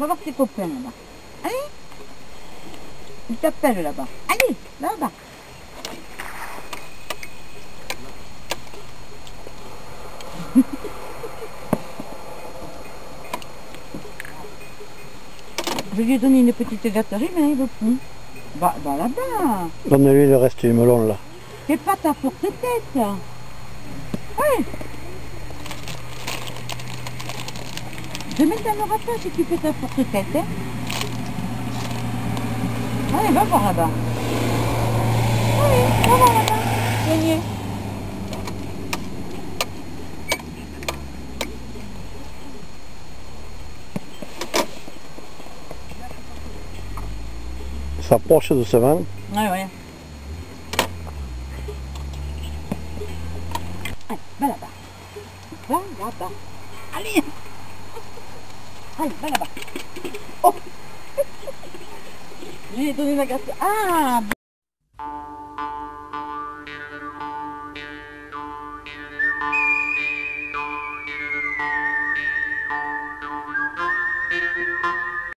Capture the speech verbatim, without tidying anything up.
va voir tes copains là-bas. Allez. Il t'appelle là-bas. Allez, là-bas. Je lui ai donné une petite gâterie, mais il veut plus. Va, va là-bas. Donne-lui le reste du melon là. C'est pas ta forte tête. Ouais. Demain, t'en auras pas si tu fais ta forte tête. Hein. Allez, va voir là-bas. Allez, va voir là-bas. Gagné. S'approche doucement. Ouais, ouais. Allez, va là-bas. Va là-bas. Allez. Allez, va là-bas. Oh. J'ai donné la gâterie. Ah.